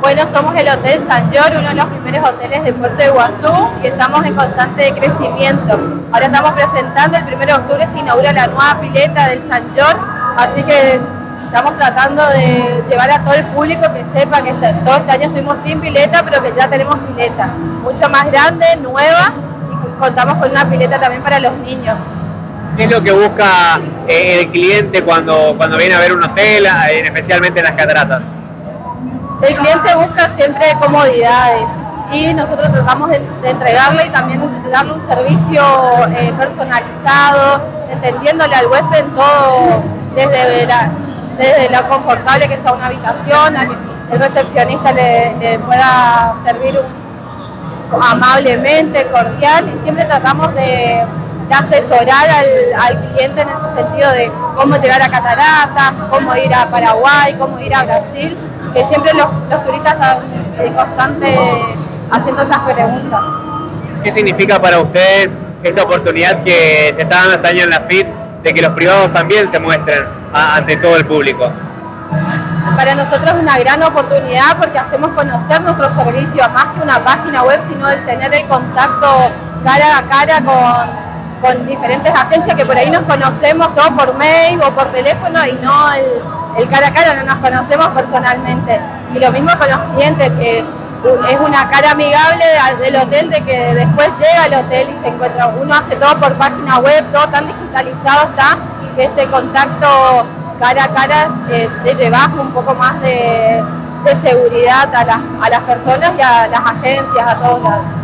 Bueno, somos el Hotel San Llor, uno de los primeros hoteles de Puerto de Iguazú, y estamos en constante crecimiento. Ahora estamos presentando, el 1 de octubre se inaugura la nueva pileta del San Llor, así que estamos tratando de llevar a todo el público que sepa que todo este año estuvimos sin pileta, pero que ya tenemos pileta, mucho más grande, nueva, y contamos con una pileta también para los niños. ¿Qué es lo que busca el cliente cuando viene a ver un hotel, especialmente en las cataratas? El cliente busca siempre comodidades y nosotros tratamos de entregarle y también de darle un servicio personalizado, entendiéndole al huésped en todo, desde lo confortable que sea una habitación, a que el recepcionista le pueda servir amablemente, cordial, y siempre tratamos de asesorar al cliente en ese sentido de cómo llegar a cataratas, cómo ir a Paraguay, cómo ir a Brasil, que siempre los turistas están constante haciendo esas preguntas. ¿Qué significa para ustedes esta oportunidad que se está dando este año en la FIT de que los privados también se muestren ante todo el público? Para nosotros es una gran oportunidad porque hacemos conocer nuestro servicio, más que una página web, sino el tener el contacto cara a cara con diferentes agencias que por ahí nos conocemos o por mail o por teléfono y no el cara a cara, no nos conocemos personalmente. Y lo mismo con los clientes, que es una cara amigable del hotel, de que después llega al hotel y se encuentra, uno hace todo por página web, todo tan digitalizado está, que este contacto cara a cara te lleva un poco más de seguridad a las personas y a las agencias, a todos lados.